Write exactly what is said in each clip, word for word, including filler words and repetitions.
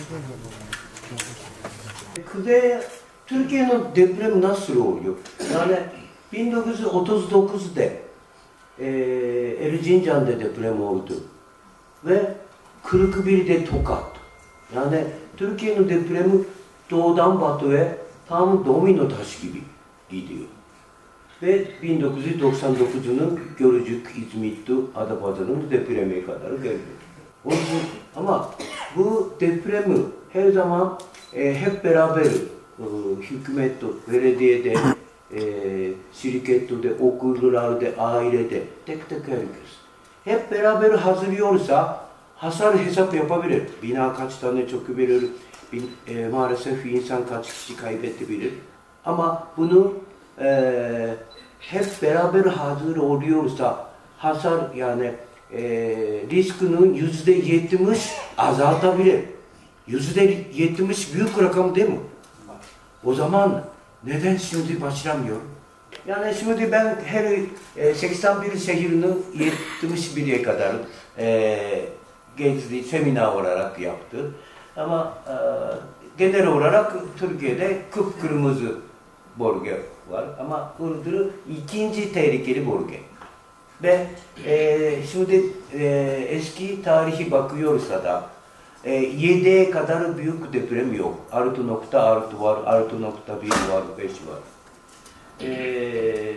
Kuzey Türkiye'nin depremi nasıl oluyor? Yani bin dokuz yüz otuz dokuzda e, Erzincan'da deprem oldu ve kırk birde Tokat. Yani Türkiye'nin depremi doğudan batıya tam domino taşı gibi gidiyor. Ve bin dokuz yüz doksan dokuzunun Gölcük, İzmit'te, Adapazarı'nın depreme kadar geldi. Onun için, ama bu depremi her zaman e, hep beraber e, hükümette, belediyede, e, şirkette, okullarda, ailede, tek tek herkes. Hep beraber hazırlıyorsa hasar hesap yapabilir. Bina kaç tane çökebilir, e, maalesef insan kaç kişi kaybedebilir. Ama bunu e, hep beraber hazır oluyorsa hasar yani e, riskinin yüzde yetmiş azaltabilir. Yüzde yetmiş büyük rakam değil mi? O zaman neden şimdi başlamıyor? Yani şimdi ben her e, seksen bir şehrini yetmiş bire kadar e, gezdi, seminer olarak yaptı. Ama e, genel olarak Türkiye'de kıpkırmızı bölge var ama Iğdır ikinci tehlikeli bölge. Ve e, şimdi e, eski tarihi bakıyorsa da e, yediye kadar büyük deprem yok. altı nokta altı var, altı nokta bir var, beş var. E,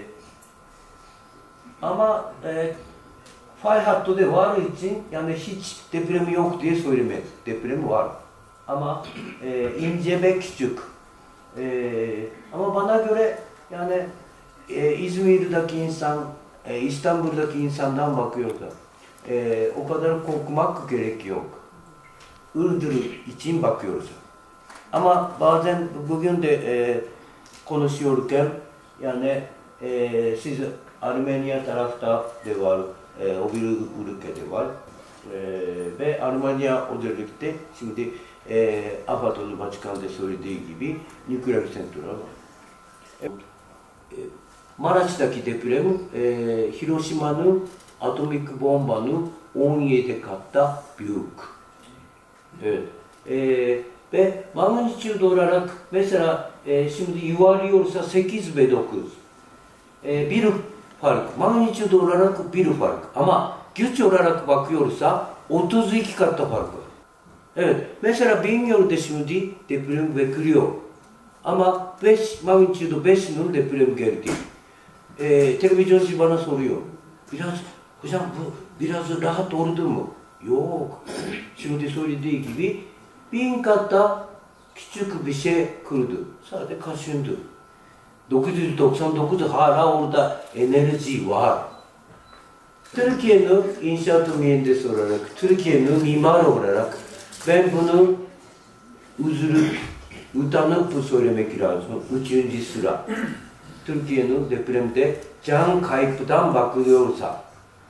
ama e, fay hattı da var için yani hiç deprem yok diye söylemez. Deprem var. Ama e, ince ve küçük. E, ama bana göre yani e, İzmir'deki insan, e, İstanbul'daki insandan bakıyor da e, o kadar korkmak gerek yok. Iğdır için bakıyoruz. Ama bazen bugün de e, konuşuyorken yani e, siz Armenya tarafta da var, e, o bir ülkede var e, ve Armenya özellikle şimdi e, AFAD'ın başkanı da söylediği gibi nükleer santral var. E, Maraş'taki deprem e, Hiroşima'nın atomik bombanın on yedi katta büyük. Evet. E, ve magnitude olarak mesela e, şimdi yuvarlıyorsa sekiz ve dokuz. E, bir fark. Magnitude olarak bir fark. Ama güç olarak bakıyorsa otuz iki katta fark var. Evet. Mesela Bingöl'de şimdi deprem bekliyor. Ama beş, magnitude beş'nin deprem geldi. Ee, televizyoncu bana soruyor. Biraz, hocam bu biraz rahat oldu mu? Yok. Şimdi söylediği gibi bin katta küçük bir şey kırdı. Sadece kaşındı. dokuz yüz doksan dokuz hala orada enerji var. Türkiye'nin inşaat mühendisi olarak, Türkiye'nin mimar olarak ben bunu üzülüp, utanıp söylemek lazım. Üçüncü sıra. Türkiye'nin depremde can kaybından bakılıyorsa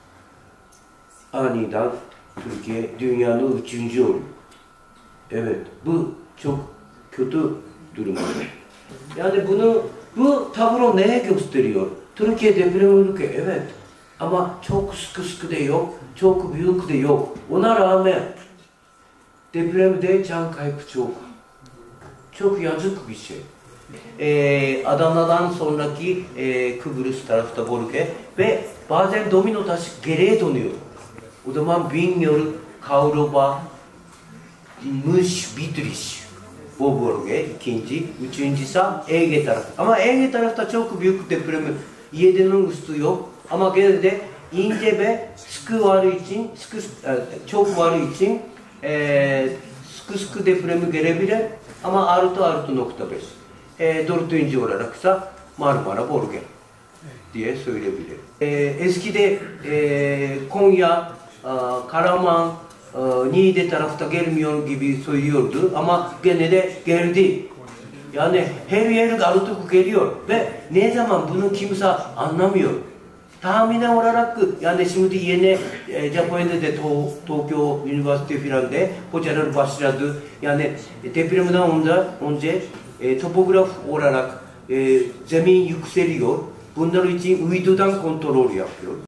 aniden Türkiye dünyanın üçüncü oluyor. Evet, bu çok kötü durum. Yani bunu, bu tablo neye gösteriyor? Türkiye deprem ülke, evet. Ama çok sıkı sıkı da yok, çok büyük de yok. Ona rağmen depremde can kaybı çok. Çok yazık bir şey. Ee, Adana'dan sonraki e, Kıbrıs tarafta bölge ve bazen domino taşı geriye dönüyor. O zaman Bingöl, Kavruba, Muş, Bitlis bu bölge ikinci, üçüncüsü Ege tarafı. Ama Ege tarafta çok büyük deprem, yedinin üstü yok. Ama gene de ince ve sıkı var için, sıkı, çok var için e, sıkı sıkı depremi gelebilir. Ama artı artı nokta beş. E, dördüncü olaraksa Marmara bölge diye söyleyebilirim. E, eskide e, Konya, e, Karaman, e, Niğde tarafta gelmiyor gibi söylüyordu ama gene de geldi. Yani her yer artık geliyor ve ne zaman bunu kimse anlamıyor. Tahminen olarak yani şimdi yeni e, Japonya'da da to, Tokyo Üniversite filan de hocalar başladı. Yani depremden önce, önce e, topograf olarak e, zemin yükseliyor. Bunlar için uydudan kontrol yapıyor.